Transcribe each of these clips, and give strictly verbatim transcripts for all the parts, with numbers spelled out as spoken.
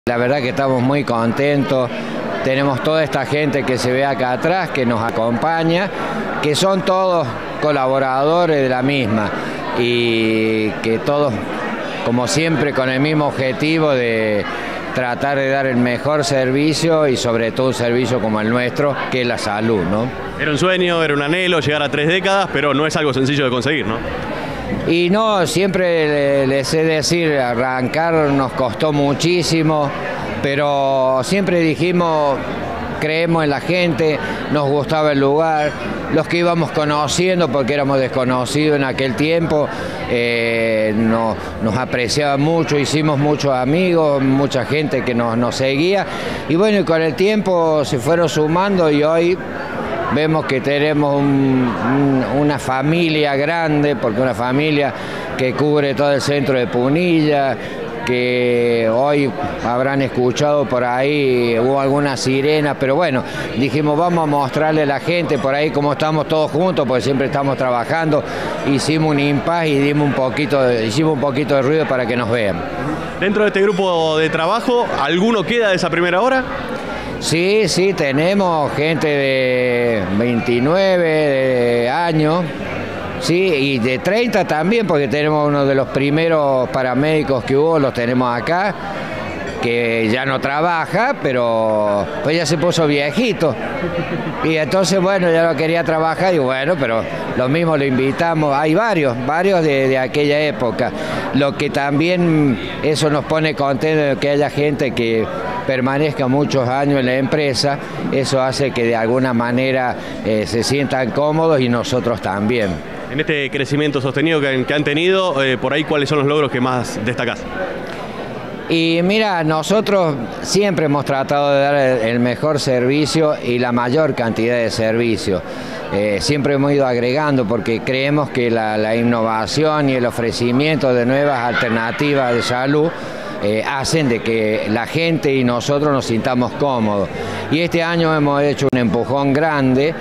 La verdad que estamos muy contentos, tenemos toda esta gente que se ve acá atrás, que nos acompaña, que son todos colaboradores de la misma y que todos, como siempre, con el mismo objetivo de tratar de dar el mejor servicio y sobre todo un servicio como el nuestro, que es la salud, ¿no? Era un sueño, era un anhelo llegar a tres décadas, pero no es algo sencillo de conseguir, ¿no? Y no, siempre les he de decir, arrancar nos costó muchísimo, pero siempre dijimos, creemos en la gente, nos gustaba el lugar, los que íbamos conociendo, porque éramos desconocidos en aquel tiempo, eh, no, nos apreciaban mucho, hicimos muchos amigos, mucha gente que nos, nos seguía, y bueno, y con el tiempo se fueron sumando y hoy vemos que tenemos un, un, una familia grande, porque una familia que cubre todo el centro de Punilla, que hoy habrán escuchado por ahí, hubo algunas sirenas, pero bueno, dijimos vamos a mostrarle a la gente por ahí cómo estamos todos juntos, porque siempre estamos trabajando, hicimos un impas y dimos un poquito, hicimos un poquito de ruido para que nos vean. Dentro de este grupo de trabajo, ¿alguno queda de esa primera hora? Sí, sí, tenemos gente de veintinueve años, sí, y de treinta también, porque tenemos uno de los primeros paramédicos que hubo, los tenemos acá, que ya no trabaja, pero pues ya se puso viejito. Y entonces, bueno, ya no quería trabajar y bueno, pero lo mismo lo invitamos. Hay varios, varios de, de aquella época. Lo que también eso nos pone contentos de que haya gente que permanezca muchos años en la empresa, eso hace que de alguna manera eh, se sientan cómodos y nosotros también. En este crecimiento sostenido que, que han tenido, eh, por ahí, ¿cuáles son los logros que más destacás? Y mira, nosotros siempre hemos tratado de dar el, el mejor servicio y la mayor cantidad de servicios. Eh, siempre hemos ido agregando porque creemos que la, la innovación y el ofrecimiento de nuevas alternativas de salud Eh, hacen de que la gente y nosotros nos sintamos cómodos. Y este año hemos hecho un empujón grande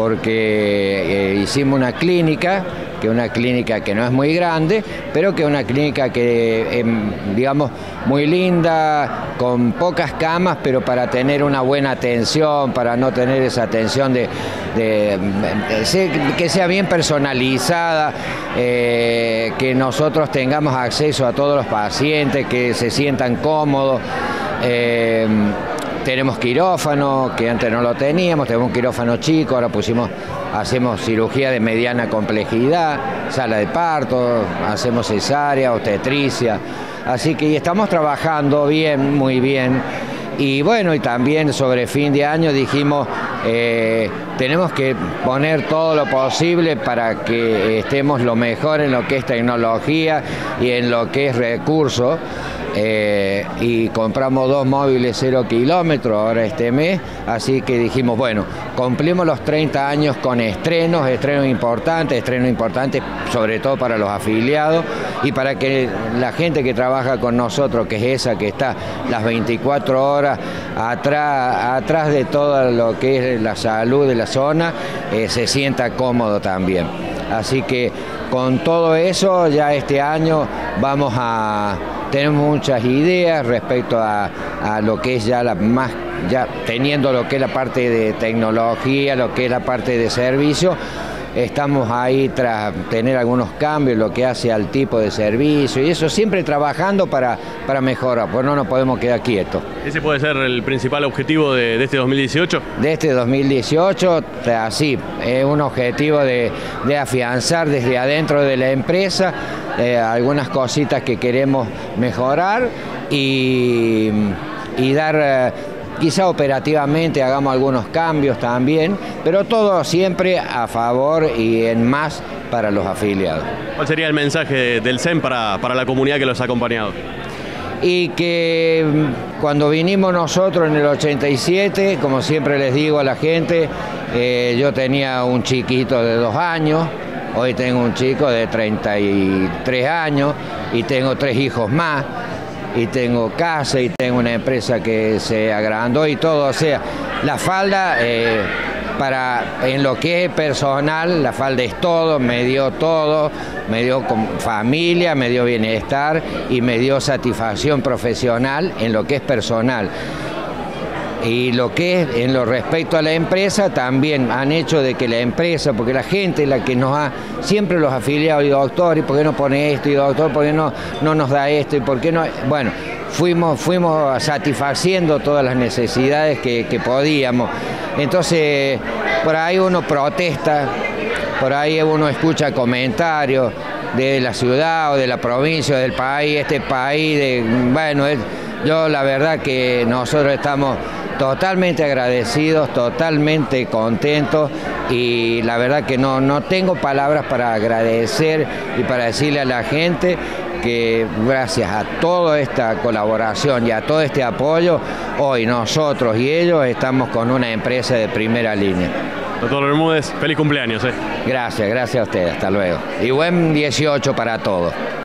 porque eh, hicimos una clínica, que es una clínica que no es muy grande, pero que es una clínica que, eh, digamos, muy linda, con pocas camas, pero para tener una buena atención, para no tener esa atención de, de, de que sea bien personalizada, eh, que nosotros tengamos acceso a todos los pacientes, que se sientan cómodos. Eh, tenemos quirófano, que antes no lo teníamos, tenemos un quirófano chico, ahora pusimos, hacemos cirugía de mediana complejidad, sala de parto, hacemos cesárea, obstetricia, así que estamos trabajando bien, muy bien. Y bueno, y también sobre fin de año dijimos, eh, tenemos que poner todo lo posible para que estemos lo mejor en lo que es tecnología y en lo que es recursos. Eh, y compramos dos móviles cero kilómetros ahora este mes, así que dijimos, bueno, cumplimos los treinta años con estrenos, estrenos importantes, estrenos importantes sobre todo para los afiliados y para que la gente que trabaja con nosotros, que es esa que está las veinticuatro horas atrás, atrás de todo lo que es la salud de la zona, eh, se sienta cómodo también. Así que con todo eso ya este año vamos a... Tenemos muchas ideas respecto a, a lo que es ya la más, ya teniendo lo que es la parte de tecnología, lo que es la parte de servicio. Estamos ahí tras tener algunos cambios, lo que hace al tipo de servicio y eso, siempre trabajando para, para mejorar, pues no nos podemos quedar quietos. ¿Ese puede ser el principal objetivo de, de este dos mil dieciocho? De este dos mil dieciocho, así, es un objetivo de, de afianzar desde adentro de la empresa eh, algunas cositas que queremos mejorar y, y dar... Eh, Quizá operativamente hagamos algunos cambios también, pero todo siempre a favor y en más para los afiliados. ¿Cuál sería el mensaje del C E M para, para la comunidad que los ha acompañado? Y que cuando vinimos nosotros en el ochenta y siete, como siempre les digo a la gente, eh, yo tenía un chiquito de dos años, hoy tengo un chico de treinta y tres años y tengo tres hijos más. Y tengo casa y tengo una empresa que se agrandó y todo, o sea, la falda eh, para, en lo que es personal, la Falda es todo, me dio todo, me dio familia, me dio bienestar y me dio satisfacción profesional en lo que es personal. Y lo que es en lo respecto a la empresa, también han hecho de que la empresa, porque la gente es la que nos ha, siempre los afiliados, y doctor, ¿y por qué no pone esto? Y doctor, ¿por qué no, no nos da esto? ¿Y por qué no? Bueno, fuimos, fuimos satisfaciendo todas las necesidades que, que podíamos. Entonces, por ahí uno protesta, por ahí uno escucha comentarios de la ciudad o de la provincia, del país, este país, de, bueno, es, yo la verdad que nosotros estamos totalmente agradecidos, totalmente contentos y la verdad que no, no tengo palabras para agradecer y para decirle a la gente que gracias a toda esta colaboración y a todo este apoyo, hoy nosotros y ellos estamos con una empresa de primera línea. Doctor Bermúdez, feliz cumpleaños. ¿eh? Gracias, gracias a ustedes, hasta luego. Y buen dieciocho para todos.